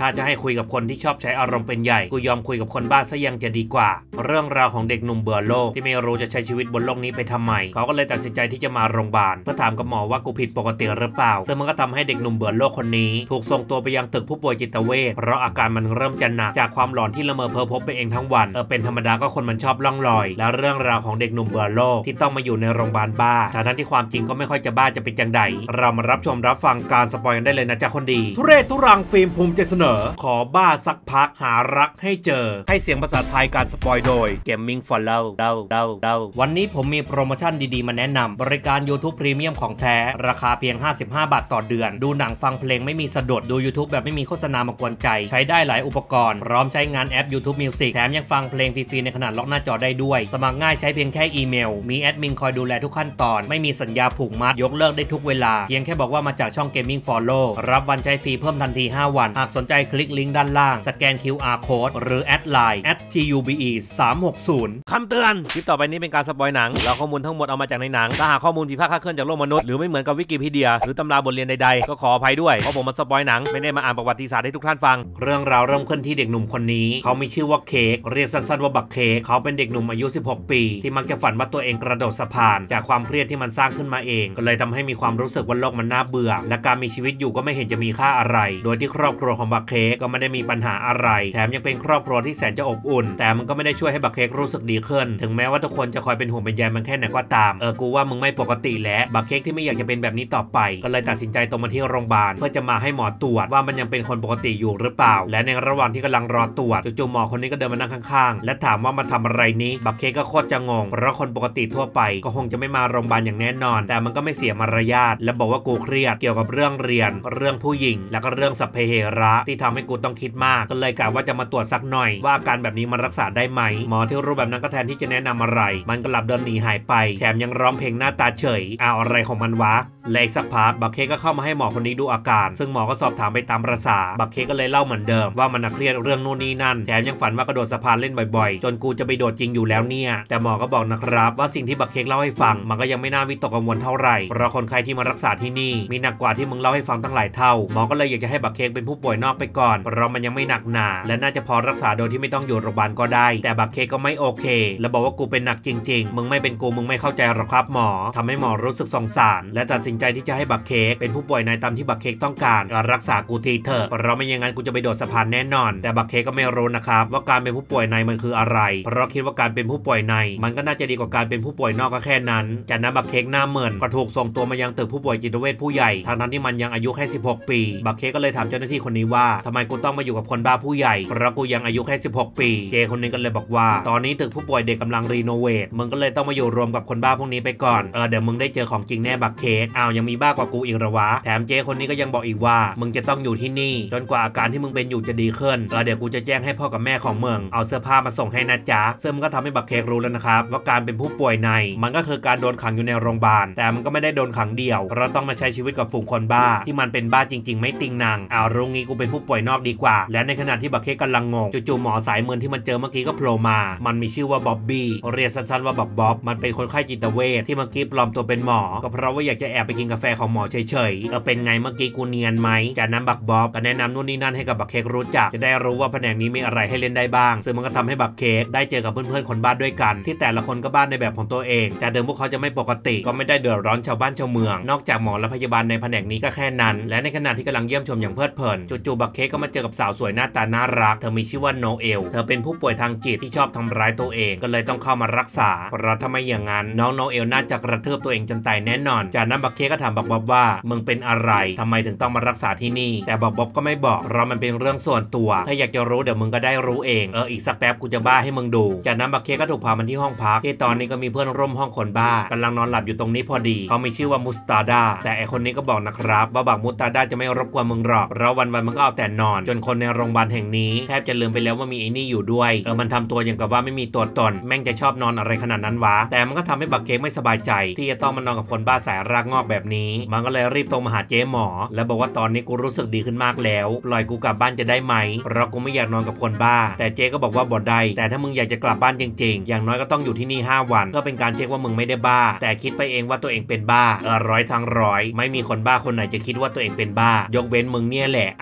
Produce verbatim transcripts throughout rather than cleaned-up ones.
ถ้าจะให้คุยกับคนที่ชอบใช้อารมณ์เป็นใหญ่กูยอมคุยกับคนบ้าซะยังจะดีกว่าเรื่องราวของเด็กหนุ่มเบื่อโลกที่ไม่รู้จะใช้ชีวิตบนโลกนี้ไปทำไมเขาก็เลยตัดสินใจที่จะมาโรงพยาบาลเพื่อถามกับหมอว่ากูผิดปกติหรือเปล่าซึ่งมันก็ทำให้เด็กหนุ่มเบื่อโลกคนนี้ถูกส่งตัวไปยังตึกผู้ป่วยจิตเวชเพราะอาการมันเริ่มจะหนักจากความหลอนที่ละเมอเพ้อพบไปเองทั้งวันเออเป็นธรรมดาก็คนมันชอบล่องลอยและเรื่องราวของเด็กหนุ่มเบื่อโลกที่ต้องมาอยู่ในโรงพยาบาลบ้าทั้งที่ความจริงก็ไม่ค่อยจะบ้าจะเป็นจังใดเรามารับชมรับฟังการสปอยกันได้เลยนะจ๊ะคนดีทุเรศทุรังฟิล์มภูมิใจเสนอขอบ้าสักพักหารักให้เจอให้เสียงภาษาไทยการสปอยโดย Gaming Follow เดาเดาเดาวันนี้ผมมีโปรโมชั่นดีๆมาแนะนำบริการ YouTube Premium ของแท้ราคาเพียงห้าสิบห้าบาทต่อเดือนดูหนังฟังเพลงไม่มีสะดุดดู YouTube แบบไม่มีโฆษณามากวนใจใช้ได้หลายอุปกรณ์พร้อมใช้งานแอป YouTube Music แถมยังฟังเพลงฟรีๆในขณะล็อกหน้าจอได้ด้วยสมัครง่ายใช้เพียงแค่อีเมลมีแอดมินคอยดูแลทุกขั้นตอนไม่มีสัญญาผูกมัดยกเลิกได้ทุกเวลาเพียงแค่บอกว่ามาจากช่อง Gaming Follow รับวันใช้ฟรีเพิ่มทันทีห้าวันหากสนใจคลิกลิงก์ด้านล่างสแกน คิว อาร์ Code หรือแอดไลน์ แอท ที ยู บี อี สามหกศูนย์ คำเตือนคลิปต่อไปนี้เป็นการสปอยหนังแล้วข้อมูลทั้งหมดเอามาจากในหนังถ้าหากข้อมูลผิดพลาดคลาดเคลื่อนจากโลกมนุษย์หรือไม่เหมือนกับวิกิพีเดียหรือตำราบทเรียนใดๆก็ขออภัยด้วยเพราะผมมาสปอยหนังไม่ได้มาอ่านประวัติศาสตร์ให้ทุกท่านฟังเรื่องราวเริ่มขึ้นที่เด็กหนุ่มคนนี้เขามีชื่อว่าเค้กเรียกสั้นๆว่าบักเค้กเขาเป็นเด็กหนุ่มอายุสิบหกปีที่มักจะฝันว่าตัวเองกระโดดสะพานจากความเครียดที่มันสร้างขึ้นมาเองก็เลยทำให้มีความรู้สึกว่าโลกมันน่าเบื่อและการมีชีวิตอยู่ก็ไม่เห็นจะมีค่าอะไรโดยที่ครอบครัวของบักเค้กก็ไม่ได้มีปัญหาอะไรแถมยังเป็นครอบครัวที่แสนจะอบอุ่นแต่มันก็ไม่ได้ช่วยให้บักเค้กรู้สึกดีขึ้นถึงแม้ว่าทุกคนจะคอยเป็นห่วงเป็นใยมันแค่ไหนก็ตามเออกูว่ามึงไม่ปกติแล้วบักเค้กที่ไม่อยากจะเป็นแบบนี้ต่อไปก็เลยตัดสินใจตรงมาที่โรงพยาบาลเพื่อจะมาให้หมอตรวจว่ามันยังเป็นคนปกติอยู่หรือเปล่าและในระหว่างที่กำลังรอตรวจจู่ๆหมอคนนี้ก็เดินมานั่งข้างๆและถามว่ามาทำอะไรนี้บักเค้กก็โคตรจะงงเพราะคนปกติทั่วไปก็คงจะไม่มาโรงพยาบาลอย่างแน่นอนแต่มันก็ไม่เสียมารยาทและบอกว่ากูเครียดเกี่ยวกับเรื่องเรียนเรื่องผู้หญิงแล้วก็เรื่องสัพเพเหระที่ทำให้กูต้องคิดมากก็เลยกะว่าจะมาตรวจสักหน่อยว่าอาการแบบนี้มันรักษาได้ไหมหมอที่รู้แบบนั้นก็แทนที่จะแนะนำอะไรมันก็หลับเดินหนีหายไปแถมยังร้องเพลงหน้าตาเฉยเอาอะไรของมันวะและอีกสักพักบักเค้กก็เข้ามาให้หมอคนนี้ดูอาการซึ่งหมอก็สอบถามไปตามประสาบักเค้กก็เลยเล่าเหมือนเดิมว่ามันเครียดเรื่องนู่นนี่นั่นแถมยังฝันว่ากระโดดสะพานเล่นบ่อยๆจนกูจะไปโดดจริงอยู่แล้วเนี่ยแต่หมอก็บอกนะครับว่าสิ่งที่บักเค้กเล่าให้ฟังมันก็ยังไม่น่าวิตกกังวลเท่าไหร่เพราะคนไข้ที่มารักษาที่นี่มีหนักกว่าที่มึงเล่าให้ฟังตั้งหลายเท่าหมอก็เลยอยากจะให้บักเค้กเป็นผู้ป่วยนอกไปก่อนเพราะมันยังไม่หนักหนาและน่าจะพอรักษาโดยที่ไม่ต้องอยู่โรงพยาบาลก็ได้แต่บักเค้กก็ไม่โอเคและบอกว่ากูเป็นหนักจริงๆมึงไม่เป็นกูมึงไม่เข้าใจหรอกครับหมอทำให้หมอรู้สึกสงสารและตัดสินใจที่จะให้บักเค้กเป็นผู้ป่วยในตามที่บักเค้กต้องการรักษากูทีเถอะเพราะไม่อย่างนั้นกูจะไปโดดสะพานแน่นอนแต่บักเค้กก็ไม่รู้นะครับว่าการเป็นผู้ป่วยในมันคืออะไรเพราะคิดว่าการเป็นผู้ป่วยในมันก็น่าจะดีกว่าการเป็นผู้ป่วยนอกก็แค่นั้นจากนั้นบักเค้กหน้าเหมือนก็ถูกส่งตัวมายังตึกผู้ป่วยจิตเวชผู้ใหญ่ทางนั้นที่มันยังอายุแค่สิบหกปีบักเค้กก็เลยถามเจ้าหน้าที่คนนี้ว่าทำไมกูต้องมาอยู่กับคนบ้าผู้ใหญ่เพราะกูยังอายุแค่สิบหกปีเจคนนี้ก็เลยบอกว่าตอนนี้ตึกผู้ป่วยเด็กกำลังรีโนเวทมึงก็เลยต้องมาอยู่รวมกับคนบ้าพวกนี้ไปก่อนเออเดี๋ยวมึงได้เจอของจริงแน่บักเค้กอ้าวยังมีบ้ากว่ากูอีกหรอวะแถมเจคนนี้ก็ยังบอกอีกว่ามึงจะต้องอยู่ที่นี่จนกว่าอาการที่มึงเป็นอยู่จะดีขึ้นเออเดี๋ยวกูจะแจ้งให้พ่อกับแม่ของมึงเอาเสื้อผ้ามาส่งให้นะจ๊ะซึ่งมันก็ทำให้บักเค้กรู้แล้วนะครับว่าการเป็นผู้ป่วยในมันก็คือการโดนขังอยู่ในโรงพยาบาลแต่มันก็ไม่ได้โดนขังเดี่ยวเราต้องมาใช้ชีวิตกับฝูงคนบ้าที่มันเป็นบ้าจริงๆไม่ติงนางเอารู้งี้กูเป็นผู้ป่วยนอกดีกว่าและในขณะที่บักเค้กกำลังงงจู่ๆหมอสายเมินที่มันเจอเมื่อกี้ก็โผล่มามันมีชื่อว่าบ๊อบบี้เรียกสั้นๆว่าบักบ๊อบมันเป็นคนไข้จิตเวชที่เมื่อกี้ปลอมตัวเป็นหมอก็เพราะว่าอยากจะแอบไปกินกาแฟของหมอเฉยๆเออเป็นไงเมื่อกี้กูเนียนไหมจากนั้นบักบ๊อบก็แนะนำนู่นนี่นั่นให้กับบักเค้กรู้จักจะได้รู้ว่าแผนกนี้มีอะไรให้เล่นได้บ้างซึ่งมันก็ทำให้บักเค้กได้เจอกับเพื่อนๆคนบ้าด้วยกันที่แต่ละคนก็บ้าในแบบของตัวเองแต่เดิมพวกเขาจะไม่ปกติก็ไม่ได้เดือดร้อนชาวบ้านชาวเมืองนอกจากหมอและพยาบาลในแผนกนี้ก็แค่นั้นและในขณะที่กำลังเยี่ยมชมอย่างเพลิดเพลินจู่ๆบักเค้กก็มาเจอกับสาวสวยหน้าตาน่ารักเธอมีชื่อว่าโนเอลเธอเป็นผู้ป่วยทางจิตที่ชอบทำร้ายตัวเองก็เลยต้องเข้ามารักษาเพราะถ้าไม่อย่างนั้นน้องโนเอลน่าจะกระทืบตัวเองจนตายแน่นอนจากนั้นบักเค้กก็ถามบักบ๊อบว่ามึงเป็นอะไรทำไมถึงต้องมารักษาที่นี่แต่บักบ๊อบก็ไม่บอกเพราะมันเป็นเรื่องส่วนตัวถ้าอยากจะรู้เดี๋ยวมึงก็ได้รู้เองเอออีกสักแป๊บกูจะบ้าให้มึงดูจากนั้นบักเค้กก็ถูกพามาที่ห้องพักที่ตอนนี้ก็มีเพื่อนร่วมห้องคนบ้ากำลังนอนหลับอยู่ตรงนี้พอดีเขามีชื่อว่ามุสตาดาแต่ไอคนนี้ก็บอกนะครับว่าบักมุสตาดาจะไม่รบกวนมึงหรอกเพราะวันๆมันก็เอาแต่นอนจนคนในโรงพยาบาลแห่งนี้แทบจะลืมไปแล้วว่ามีไอ้นี่อยู่ด้วยเออมันทำตัวอย่างกับว่าไม่มีตัวตนแม่งจะชอบนอนอะไรขนาดนั้นวะแต่มันก็ทำให้บักเค้กไม่สบายใจที่จะต้องมานอนกับคนบ้าสายรากงอกแบบนี้มันก็เลยรีบตรงมาหาเจ๊หมอแล้วบอกว่าตอนนี้กูรู้สึกดีขึ้นมากแล้วปล่อยกูกลับบ้านจะได้ไหมเพราะกูไม่อยากนอนกับคนบ้าแต่เจ๊ก็บอกว่าบ่ได้แต่ถ้ามึงอยากจะกลับบ้านจริงๆอย่างน้อยก็ต้องอยู่ที่นี่ห้าวันก็เป็นการเช็คว่ามึงไม่ได้บ้าแต่คิดไปเองว่าตัวเองเป็นบ้าเออร้อยทางร้อยไม่มีคนบ้าคนไหนจะคิดว่าตัวเองเป็นบ้ายกเว้นมึงเนี่ยแหละเอาแล้วตกล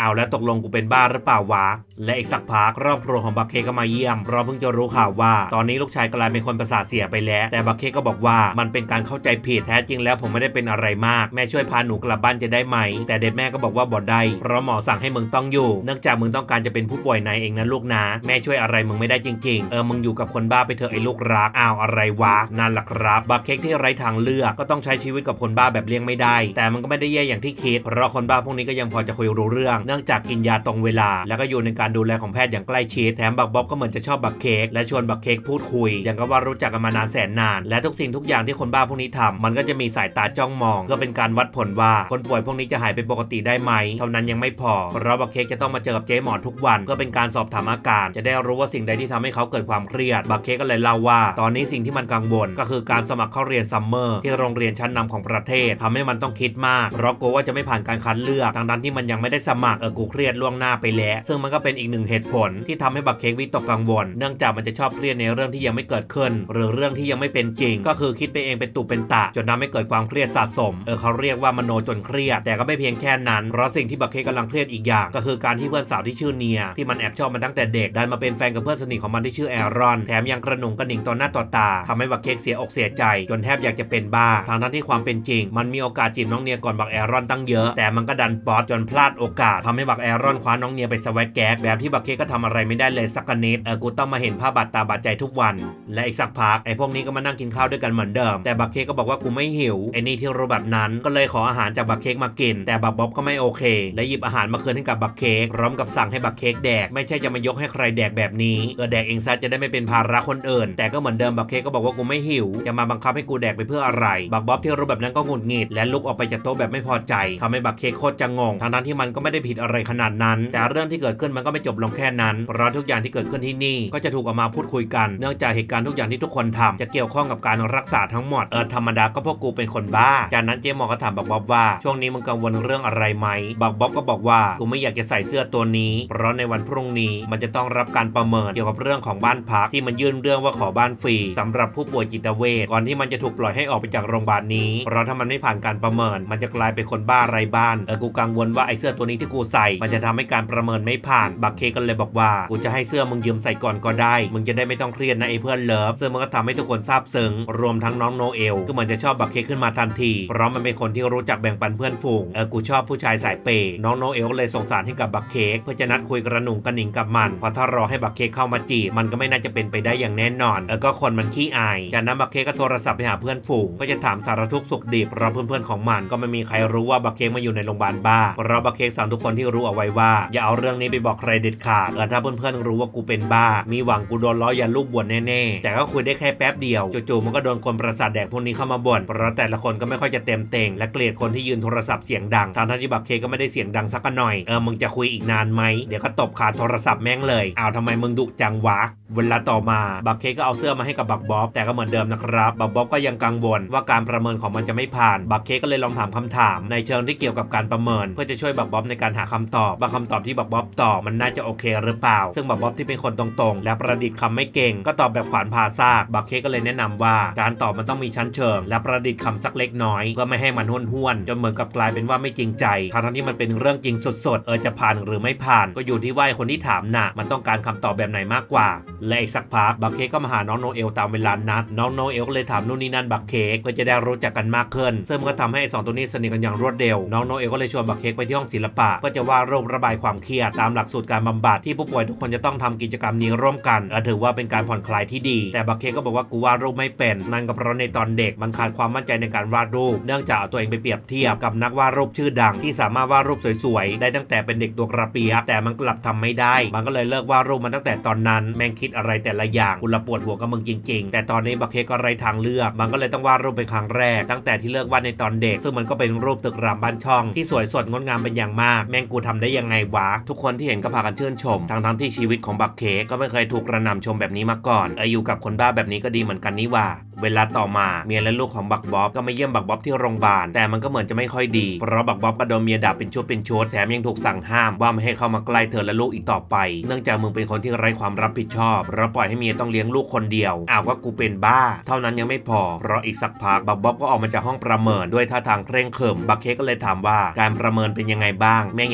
ลงกูเป็นบ้าหรือเปล่าวะและอีกสักพักครอบครัวของบักเค้กก็มาเยี่ยมเพราะเพิ่งจะรู้ข่าวว่าตอนนี้ลูกชายกลายเป็นคนประสาทเสียไปแล้วแต่บักเค้กก็บอกว่ามันเป็นการเข้าใจผิดแท้จริงแล้วผมไม่ได้เป็นอะไรมากแม่ช่วยพาหนูกลับบ้านจะได้ไหมแต่เด็กแม่ก็บอกว่าบ่ได้เพราะหมอสั่งให้มึงต้องอยู่เนื่องจากมึงต้องการจะเป็นผู้ป่วยในเองนะลูกนะแม่ช่วยอะไรมึงไม่ได้จริงๆเออมึงอยู่กับคนบ้าไปเถอะไอ้ลูกรักอ้าวอะไรวะนั่นแหละครับบักเค้กที่ไร้ทางเลือกก็ต้องใช้ชีวิตกับคนบ้าแบบเลี่ยงไม่ได้แต่มันก็ไม่ได้แย่อย่างที่คิดเพราะคนบ้าพวกนี้ก็ยังพอจะคุยรู้เรื่องเนื่องจากกินยาตรงเวลาแล้วก็อยู่ในการดูแลของแพทย์อย่างใกล้ชิดแถมบักบ๊อบก็เหมือนจะชอบบักเค้กและชวนบักเค้กพูดคุยอย่างกับว่ารู้จักกันมานานแสนนานและทุกสิ่งทุกอย่างที่คนบ้าพวกนี้ทำมันก็จะมีสายตาจ้องมองเพื่อเป็นการวัดผลว่าคนป่วยพวกนี้จะหายเป็นปกติได้ไหมเท่านั้นยังไม่พอเพราะบักเค้กจะต้องมาเจอกับเจ๊หมอทุกวันเพื่อเป็นการสอบถามอาการจะได้รู้ว่าสิ่งใดที่ทำให้เขาเกิดความเครียดบักเค้กก็เลยเล่าว่าตอนนี้สิ่งที่มันกังวลก็คือการสมัครเข้าเรียนซัมเมอร์ที่โรงเรียนชั้นนำของประเทศทำให้มันต้องคิดมากเพราะกลัวว่าจะไม่ผ่านการคัดเลือกทั้งๆที่มันยังไม่ได้สมัครเออกูเครียดล่วงหน้าไปแล้วซึ่งมันก็เป็นอีกหนึ่งเหตุผลที่ทำให้บักเค้กวิตกกังวลเนื่องจากมันจะชอบเครียดในเรื่องที่ยังไม่เกิดขึ้นหรือเรื่องที่ยังไม่เป็นจริงก็คือคิดไปเองเป็นตุเป็นตะจนทำให้เกิดความเครียดสะสมเออเขาเรียกว่ามโนจนเครียดแต่ก็ไม่เพียงแค่นั้นเพราะสิ่งที่บักเค้กกำลังเครียดอีกอย่างก็คือการที่เพื่อนสาวที่ชื่อเนียที่มันแอบชอบมาตั้งแต่เด็กดันมาเป็นแฟนกับเพื่อนสนิทของมันที่ชื่อแอรอนแถมยังกระหนุ่งกระหนิ่งต่อหน้าต่อตาทำให้บักเค้กเสียอกเสียใจจนแทบอยากจะเป็นบ้าทางทั้งที่ความเป็นจริงมันมีโอกาสจีบน้องเนียก่อนบักแอรอนตั้งเยอะแต่มันก็ดันป๊อตจนพลาดโอกาสทำให้บักแอรอนคว้าน้องเนียไปสวักแก๊กแบบที่บักเค้กก็ทำอะไรไม่ได้เลยสักนิดเออกูต้องมาเห็นภาพบาดตาบาดใจทุกวันและอีกสักพักไอ้พวกนี้ก็มานั่งกินข้าวด้วยกันเหมือนเดิมแต่บักเค้กก็บอกว่ากูไม่หิวไอ้นี่ที่รู้แบบนั้นก็เลยขออาหารจากบักเค้กมากินแต่บักบ๊อบก็ไม่โอเคและหยิบอาหารมาคืนให้กับบักเค้กพร้อมกับสั่งให้บักเค้กแดกไม่ใช่จะมายกให้ใครแดกแบบนี้เออแดกเองซะจะได้ไม่เป็นภาระคนอื่นแต่ก็เหมือนเดิมบักเค้กก็บอกว่ากูไม่หิวจะมาบังคับให้กูแดกไปเพื่ออะไรบักบ๊อบที่รู้แบบนั้นก็หงุดหงิดและลุกออกไปจากโต๊ะแบบไม่พอใจทำให้บักเค้กโคตรจะงงทั้งนั้นที่มันก็ไม่ได้ผิดอะไรขนาดนั้นแต่เรื่องที่เกิดขึ้นมันก็ไม่จบลงแค่นั้นเพราะทุกอย่างที่เกิดขึ้นที่นี่ก็จะถูกออกมาพูดคุยกันเนื่องจากเหตุการณ์ทุกอย่างที่ทุกคนทำจะเกี่ยวข้องกับการรักษาทั้งหมดเออธรรมดาก็พวกกูเป็นคนบ้าจากนั้นเจ๊หมอก็ถามบักบ๊อบว่าช่วงนี้มึงกังวลเรื่องอะไรไหมบักบ๊อบก็บอกว่ากูไม่อยากจะใส่เสื้อตัวนี้เพราะในวันพรุ่งนี้มันจะต้องรับการประเมินเกี่ยวกับเรื่องของบ้านพักที่มันยื่นเรื่องว่าขอบ้านฟรีสำหรับผู้ป่วยจิตเวชก่อนที่มันจะถูกปล่อยให้ออกไปจากโรงพยาบาลนี้เพราะถ้ามันไม่ผ่านการประเมินมันจะกลายเป็นคนบ้าไร้บ้านเออกูกังวลว่าไอ้เสื้อตัวนี้ที่กูใส่มันจะทำให้การประเมินไม่ผ่านบักเค้กก็เลยบอกว่ากูจะให้เสื้อมึงยืมใส่ก่อนก็ได้มึงจะได้ไม่ต้องเครียดนะไอ้เพื่อนเลิฟซึ่งมันก็ทำให้ทุกคนซาบซึ้งรวมทั้งน้องโนเอลก็เหมือนจะชอบบักเค้กขึ้นมาทันทีเพราะมันเป็นคนที่รู้จักแบ่งปันเพื่อนฝูงเออกูชอบผู้ชายสายเปย์น้องโนเอลก็เลยสงสารให้กับบักเค้กเพื่อจะนัดคุยกระหนุ่งกระหนิงกับมันเพราะถ้ารอให้บักเค้กเข้ามาจีบมันก็ไม่น่าจะเป็นไปได้อย่างแน่นอนเออก็คนมันขี้อายจากนั้นบักเค้กก็โทรศัพท์ไปหาเพื่อนฝูงก็จะถามสารทุกข์สุขดิบเพราะเพื่อนๆของมันก็ไม่มีใครรู้ว่าบักเค้กมาอยู่ในโรงพยาบาลบ้าเพราะบักเค้กสั่งทุกคนที่รู้เอาไว้ว่าอย่าเอาเรื่องนี้ไปบอกใครเด็ดขาดเออถ้าเพื่อนๆรู้ว่ากูเป็นบ้ามีหวังกูโดนล้อยันลูกบวชแน่ๆแต่ก็คุยได้แค่แป๊บเดียวจู่ๆมันก็โดนคนประสาทแดกพวกนี้เข้ามาบ่นเพราะแต่ละคนก็ไม่ค่อยจะเต็มเต็งและเกลียดคนที่ยืนโทรศัพท์เสียงดังทางที่บักเค้กก็ไม่ได้เสียงดังสักหน่อยเออมึงจะคุยอีกนานไหมเดี๋ยวก็ตบขาดโทรศัพท์แม่งเลยอ้าวทำไมมึงดุจังวะเวลาต่อมาบักเค้กก็เอาเสื้อมาให้กับบักบ๊อบแต่ก็เหมือนเดิมนะครับบักบ๊อบก็ยังกังวลว่าการประเมินของมันจะไม่ผ่านบักเค้กก็เลยลองถามคำถามในเชิงที่เกี่ยวกับการประเมินเพื่อจะช่วยบักบ๊อบในการหาคำตอบบางคำตอบที่บักบ๊อบตอบมันน่าจะโอเคหรือเปล่าซึ่งบักบ๊อบที่เป็นคนตรงๆและประดิษฐ์คำไม่เก่งก็ตอบแบบขวานผ่าซากบักเค้กก็เลยแนะนำว่าการตอบมันต้องมีชั้นเชิงและประดิษฐ์คำสักเล็กน้อยเพื่อไม่ให้มันห้วนๆจนเหมือนกับกลายเป็นว่าไม่จริงใจทั้งที่มันเป็นเรื่องจริงสดๆเออจะผ่านหรือไม่ผ่านก็อยู่ที่ว่าคนที่ถามน่ะมันต้องการคำตอบแบบไหนมากกว่าและอีกสักพักบักเค้กก็มาหาน้องโนเอลตามเวลานัดน้องโนเอลก็เลยถามนู่นนี่นั่นบักเค้กเพื่อจะได้รู้จักกันมากขึ้นซึ่งมันก็ทำให้ไอ้สองตัวนี้สนิทกันอย่างรวดเร็วน้องโนเอลก็เลยชวนบักเค้กไปที่ห้องศิลปะเพื่อจะวาดรูประบายความเครียดตามหลักสูตรการบำบัดที่ผู้ป่วยทุกคนจะต้องทำกิจกรรมนี้ร่วมกันเออถือว่าเป็นการผ่อนคลายที่ดีแต่บักเค้กก็บอกว่ากูวาดรูปไม่เป็นนั่นก็เพราะในตอนเด็กมันขาดความมั่นใจในการวาดรูปเนื่องจากเอาตัวเองไปเปรียบเทียบกับนักวาดรูปชื่อดังที่สามารถวาดรูปสวยๆได้ตั้งแต่เป็นเด็กตัวกระเปียกแต่มันกลับทำไม่ได้มันก็เลยเลิกวาดรูปมันตั้งแต่ตอนนั้นแม่งคิดอะไรแต่ละอย่างกูละปวดหัวกับมึงจริงๆแต่ตอนนี้บักเค้กก็ไร้ทางเลือกมันก็เลยต้องวาดรูปเป็นครั้งแรกตั้งแต่ที่เลิกวาดในตอนเด็กซึ่งมันก็เป็นรูปตึกรามบ้านช่องที่สวยสดงดงามเป็นอย่างมากแม่งกูทำได้ยังไงวะทุกคนที่เห็นก็พากันชื่นชมทั้งๆที่ชีวิตของบักเค้กก็ไม่เคยถูกกระหน่ำชมแบบนี้มาก่อนเอออยู่กับคนบ้าแบบนี้ก็ดีเหมือนกันนี่ว่าเวลาต่อมาเมียและลูกของบักบ๊อบก็มาเยี่ยมบักบ๊อบที่โรงพยาบาลแต่มันก็เหมือนจะไม่ค่อยดีเพราะบักบ๊อบก็โดนเมียด่าเป็นชุดเป็นชุดแถมยังถูกสั่งห้ามว่าไม่ให้เข้ามาใกล้เธอและลูกอีกต่อไปเนื่องจากมึงเป็นคนที่ไร้ความรับผิดชอบเราปล่อยให้เมียต้องเลี้ยงลูกคนเดียวอ้าวก็กูเป็นบ้าเท่านั้นยังไม่พอเพราะอีกสักพักบักบ๊อบก็ออกมาจากห้องประเมินด้วยท่าทางเคร่งขรึมบักเค้กก็เลยถามว่าการประเมินเป็นยังไงบ้างแม่งยังจะมีหน้า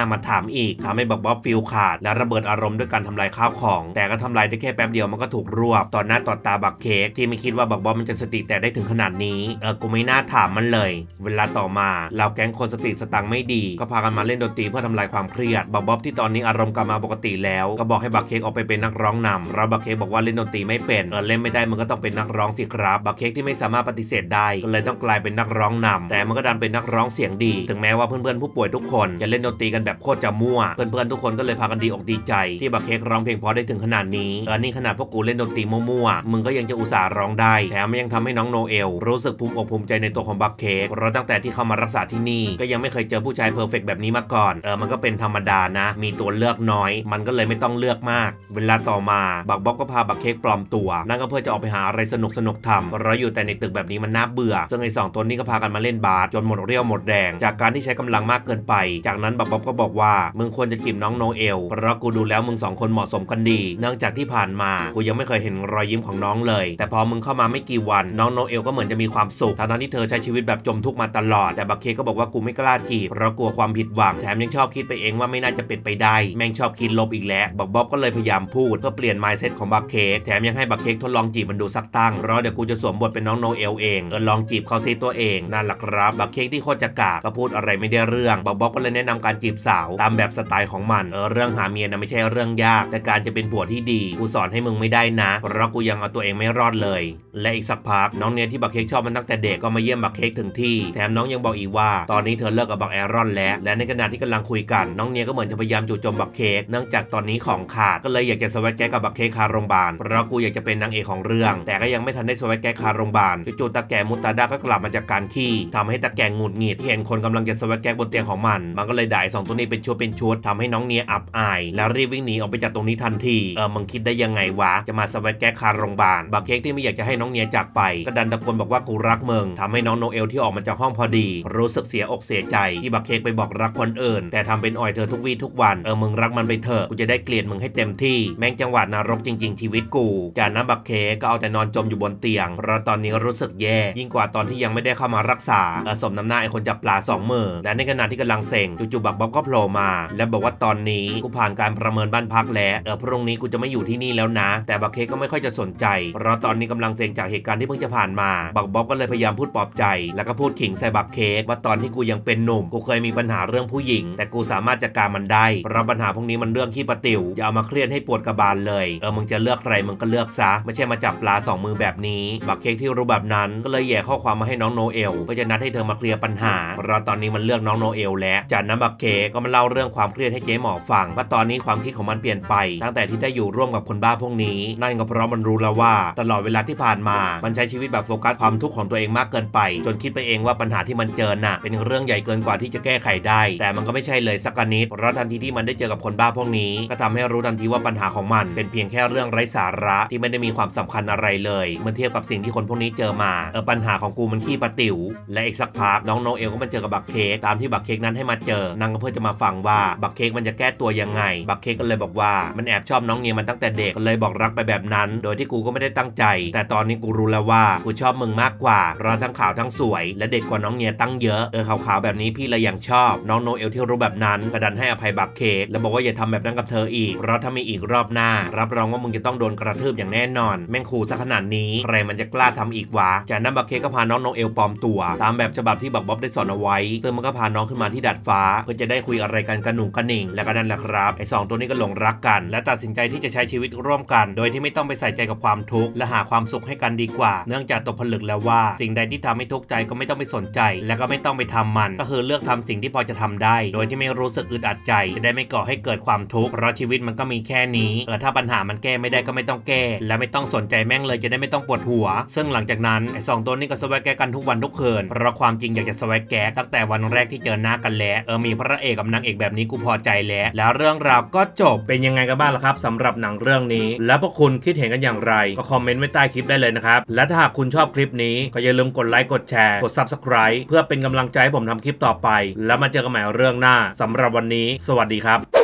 ามาถามอีกทำให้บักบ๊อบฟิลขาดและระเบิดอารมณ์ด้วยการทำลายข้าวของแต่ก็ทำลายได้แค่แป๊บเดียวมันก็ถูกรวบต่อหน้าต่อตาบักเค้กที่ไม่คิดว่าบักบ๊อบมันจะสติแตกได้ถึงขนาดนี้เออกูไม่น่าถามมันเลยเวลาต่อมาเราแก๊งคนสติสตังไม่ดีก็พากันมาเล่นดนตรีเพื่อทำลายความเครียดบักบ๊อบที่ตอนนี้อารมณ์กลับมาปกติแล้วก็บอกให้บักเค้กออกไปเป็นนักร้องนำเราบักเค้กบอกว่าเล่นดนตรีไม่เป็นเออเล่นไม่ได้มันก็ต้องเป็นนักร้องสิครับบักเค้กที่ไม่สามารถปฏิเสธได้ก็เลยต้องกลายเป็นนักร้องนำแต่มันก็ดันเป็นนักร้องเสียงดีถึงแม้ว่าเพื่อนๆผู้ป่วยทุกคนจะเล่นดนตรีกันแบบโคตรจะมั่วเพื่อนๆทุกคนก็เลยพากันดีอกดีใจที่บักเค้กร้องเพลงพอได้ถึงขนาดนี้เออนี่ขนาดพวกกูเล่นดนตรีมั่วๆมึงก็ยังจะอุตส่าห์ร้องได้แถมยังทำให้น้องโนเอลรู้สึกภูมิอกภูมิใจในตัวของบักเค้กเพราะตั้งแต่ที่เข้ามารักษาที่นี่ก็ยังไม่เคยเจอผู้ชายเพอร์เฟกต์แบบนี้มาก่อนเออมันก็เป็นธรรมดานะมีตัวเลือกน้อยมันก็เลยไม่ต้องเลือกมากเวลาต่อมาบักบ๊อบก็พาบักเค้กปลอมตัวนั่นก็เพื่อจะออกไปหาอะไรสนุกสนุกทำเพราะอยู่แต่ในตึกแบบนี้มันน่าเบื่อซึ่งไอ้สองตัวนี้ก็พากันมาเล่นบาสจนหมดเรี่ยวหมดแรงจากการที่ใช้กำลังมากเกินไปจากนั้นบักบ๊อบก็บอกว่ามึงควรจะจีบน้องโนเอลเพราะกูดูแล้วมึงสองคนเหมาะสมกันดีเนื่องจากที่ผ่านมากูยังไม่เคยเห็นรอยยิ้มของน้องเลยแต่พอมึงเข้ามาไม่กี่วันน้องโนเอลก็เหมือนจะมีความสุขทั้งที่เธอใช้ชีวิตแบบจมทุกข์มาตลอดแต่บักเค้กก็บอกว่ากูไม่กล้าจีบเพราะกลัวความผิดหวังแถมยังชอบคิดไปเองว่าไม่น่าจะเป็นไปได้แม่งชอบคิดลบอีกแล้วบักบ๊อบก็เลยพยายามพูดเพื่อเปลี่ยน mindset ของบักเค้กแถมยังให้บักเค้กทดลองจีบมันดูสักตั้งรอเดี๋ยวกูจะสวมบทเป็นน้องโนเอลเองเออลองจีบเขาซิตัวเองนั่นแหละครับบักเค้กที่โคตรจะกากก็พูดอะไรไม่ได้เรื่องบักบ๊อบก็เลยแนะนำการจีบสาวตามแบบสไตล์ของมันเออเรื่องหาเมียนะไม่ใช่เรื่องยากแต่การจะเป็นผัวที่ดีกูสอนให้มึงไม่ได้นะเพราะกูยังเอาตัวเองไม่รอดเลยและอีกสักพักน้องเนียที่บักเค้กชอบมันตั้งแต่เด็กก็มาเยี่ยมบักเค้กถึงที่แถมน้องยังบอกอีกว่าตอนนี้เธอเลิกกับบักแอรอนแล้วและในขณะที่กำลังคุยกันน้องเนียก็เหมือนจะพยายามจู่โจมบักเค้กเนื่องจากตอนนี้ของขาดก็เลยอยากจะสวัสดิ์แกกับบักเค้กคาโรงพยาบาลเพราะกูอยากจะเป็นนางเอกของเรื่องแต่ก็ยังไม่ทันได้สวัสดิ์แกคาโรงพยาบาลจู่ๆตาแก่มุตาดาก็กลับมาจากการขี้ทำให้ตาแก่หงุดหงิดที่เห็นคนกำลังจะสวัสดิ์แกบนเตียงของมันมันก็เลยด่าสองตัวนี้เป็นชุดเป็นชุดทำให้น้องเนียอับอายแล้วรีบวิ่งหนีออกไปจากตรงนี้ทันทีเออมึงคิดได้ยังไงวะจะมาสวัสดิ์แกคาโรงพยาบาลบักเค้กที่ไม่อยากจะให้น้องเนียจากไปก็ดันตะโกนบอกว่ากูรักมึงทำให้น้องโนเอลที่ออกมาจากห้องพอดีรู้สึกเสียอกเสียใจที่บักเค้กไปบอกรักคนอื่นแต่ทำเป็นอ่อยเธอทุกวี่ทุกวันเออมึงรักมันไปเถอะกูจะได้เกลียดมึงให้เต็มที่แม่งจังหวะนรกจริงๆชีวิตกูจากนั้นบักเค้กก็เอาแต่นอนจมอยู่บนเตียงเพราะตอนนี้รู้สึกแย่ยิ่งกว่าตอนที่ยังไม่ได้เข้ามารักษาเออสมน้ำหน้าไอ้คนจับปลาสองมือและในขณะที่กำลังเซ็งจู่ๆบักบ๊อบก็โผล่มาและบอกว่าตอนนี้กูผ่านการประเมินบ้านพักแล้วเออพรุ่งนี้กูจะไม่อยู่ที่นี่แล้วนะแต่บักเค้กก็ไม่ค่อยจะสนใจเพราะตอนนี้กำลังเซ็งจากเหตุการณ์ที่เพิ่งจะผ่านมาบักบ๊อบก็เลยพยายามพูดปลอบใจแล้วก็พูดขิงใส่บักเค้กว่าตอนที่กูยังเป็นหนุ่มกูเคยมีปัญหาเรื่องผู้หญิงแต่กูสามารถจัดการมันได้เพราะปัญหาพวกนี้มันเรื่องขี้ปะติ๋วอย่าเอามาเครียดให้ปวดกระบาลเลยเออมึงจะเลือกใครมึงก็เลือกซะไม่ใช่มาจับปลาสองมือแบบนี้บักเค้กที่รู้แบบนั้นก็เลยแย่ข้อความมาให้น้องโนเอลเพื่อจะนัดให้เธอมาเคลียร์ปัญหาเพราะตอนนี้มันเลือกน้องโนเอลแล้วจากนั้นบักเค้กก็มาเล่าเรื่องความเครียดให้เจ๊หมอฟังว่าตอนนี้ความคิดของมันเปลี่ยนไปตั้งแต่ที่ได้อยู่ร่วมกับคนบ้าพวกนี้นั่นก็เพราะมันรู้แล้วว่าตลอดเวลาที่ผ่านมามันใช้ชีวิตแบบโฟกัสความทุกข์ของตัวเองมากเกินไปจนคิดไปเองว่าปัญหาที่มันเจอน่ะเป็นเรื่องใหญ่เกินกว่าที่จะแก้ไขได้แต่มันก็ไม่ใช่เลยสักนิดเพราะทันทีที่มันได้เจอกับคนบ้าพวกนี้ก็ทำให้รู้ทันทีว่าปัญหาของมันเป็นเพียงแค่เรื่องไร้สาระที่ไม่ได้มีความสำคัญอะไรเลยเมื่อเทียบกับสิ่งที่คนพวกนี้เจอมาเออปัญหาของกูมันขี้ปะติ๋วและอีกสักพักน้องโนเอลก็มาเจอกับบักเค้กตามที่บักเค้กนั้นให้มาเจอนางก็เพื่อจะมาฟังว่าบักเค้กมันจะแก้ตัวยังไงบักเค้กก็เลยบอกว่ามันแอบชอบน้องเนียมันตั้งแต่เด็กก็เลยบอกรักไปแบบนั้นโดยที่กูก็ไม่ได้ตั้งใจแต่ตอนนี้กูรู้แล้วว่ากูชอบมึงมากกว่าเพราะทั้งขาวทั้งสวยและเด็กกว่าน้องเนียตั้งเยอะเออขาวๆแบบนี้พี่เลยยังชอบน้องโนเอลที่รู้แบบนั้นก็ดันให้อภัยบักเค้กแล้วบอกว่าอย่าทำแบบนั้นกับเธออีกเพราะถ้ามีอีกรอบหน้ารับรองว่ามึงจะต้องโดนกระทืบอย่างแน่นอนแม่งขู่ซะขนาดนี้ใครมันจะกล้าทำอีกวะจากนั้นบักเค้กก็พาน้องโนเอลปลอมตัวตามแบบฉบับที่บักบ๊อบได้สอนเอาไว้ซึ่งมันก็พาน้องขึ้นมาที่ดาดฟ้าเพื่อจะได้คุยอะไรกันกระหนุ่งกระหนิ่งและก็นั่นแหละครับไอ้สองตัวนี้ก็หลงรักกันและตัดสินใจที่จะใช้ชีวิตร่วมกันโดยที่ไม่ต้องไปใส่ใจกับความทุกข์และหาความสุขให้กันดีกว่าเนื่องจากตกผลึกแล้วว่าสิ่งใดที่ทำให้ทุกข์ใจก็ไม่ต้องไปสนใจและก็ไม่ต้องไปทำมันก็คือเลือกทำสิ่งที่พอจะทำได้โดยที่ไม่รู้สึกอึดอัดใจจะได้ไม่ก่อให้เกิดความทุกข์เพราะชีวิตมันก็มีแค่นี้เออถ้าปัญหามันแก้ไม่ได้ก็ไม่ต้องแก้และไม่ต้องสนใจแม่งเลยจะได้ไม่ต้องปวดหัวซึ่งหลังจากนั้นไอ้สองตัวนี้ก็สวัสดิ์แกกันทุกวันทุกคืนเพราะความจริงอยากจะสวัสดิ์แกตั้งแต่วันแรกที่เจอหน้ากันแล้วเออมีพระเอกกับนางเอกแบบนี้กูพอใจแล้วแล้วเรื่องราวก็จบเป็นยังไงกันบ้างล่ะครับสำหรับหนังเรื่องนี้แล้วพวกคุณคิดเห็นกันอย่างไรก็คอมเมนต์ไว้ใต้คลิปได้เลยนะครับและถ้าหากคุณชอบคลิปนี้ก็อย่าลืมกดไลค์กดแชร์กด ซับสไครบ์ เพื่อเป็นกำลังใจให้ผมทำคลิปต่อไปแล้วมาเจอกันใหม่เรื่องหน้าสำหรับวันนี้สวัสดีครับ